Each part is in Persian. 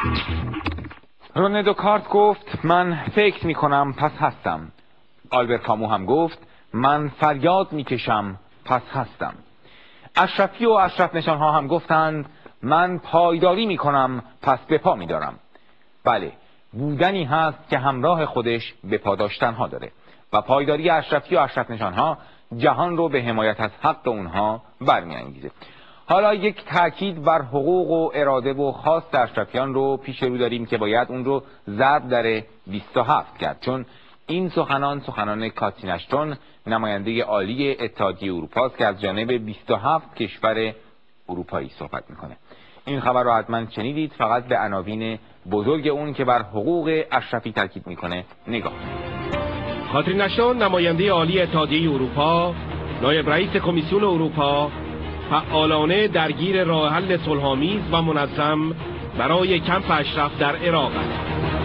رونه دکارت گفت من فکر میکنم پس هستم. آلبر کامو هم گفت من فریاد میکشم پس هستم. اشرفی و اشرف نشانها هم گفتند من پایداری میکنم پس به پا میدارم. بله، بودنی هست که همراه خودش به پا داشتنها داره و پایداری اشرفی و اشرف نشانها جهان رو به حمایت از حق اونها برمی‌انگیزه. حالا یک تاکید بر حقوق و اراده و خواست اشرفیان رو پیش رو داریم که باید اون رو ضرب در 27 کرد، چون این سخنان کاترین اشتون نماینده عالی اتحادیه اروپا است که از جانب 27 کشور اروپایی صحبت میکنه. این خبر رو حتما شنیدید، فقط به عناوین بزرگ اون که بر حقوق اشرفی تاکید میکنه نگاه کنید. کاترین اشتون نماینده عالی اتحادیه اروپا، نایب رئیس کمیسیون اروپا، فعالانه درگیر راه حل صلح‌آمیز و منظم برای کمپ اشرف در عراق است.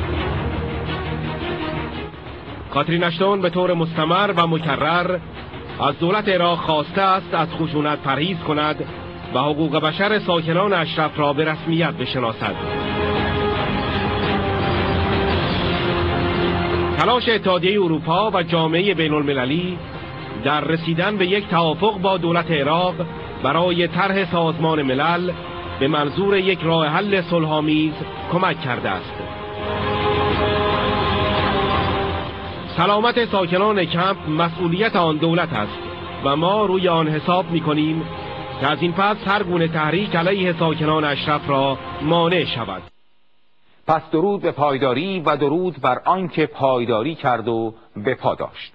کاترین اشتون به طور مستمر و مکرر از دولت عراق خواسته است از خشونت پرهیز کند و حقوق بشر ساکنان اشرف را به رسمیت بشناسد. تلاش اتحادیه اروپا و جامعه بین المللی در رسیدن به یک توافق با دولت عراق برای طرح سازمان ملل به منظور یک راه حل صلح‌آمیز کمک کرده است. سلامت ساکنان کمپ مسئولیت آن دولت است و ما روی آن حساب می‌کنیم که از این پس هر گونه تحریک علیه ساکنان اشرف را مانع شود. پس درود به پایداری و درود بر آنکه پایداری کرد و به پا داشت.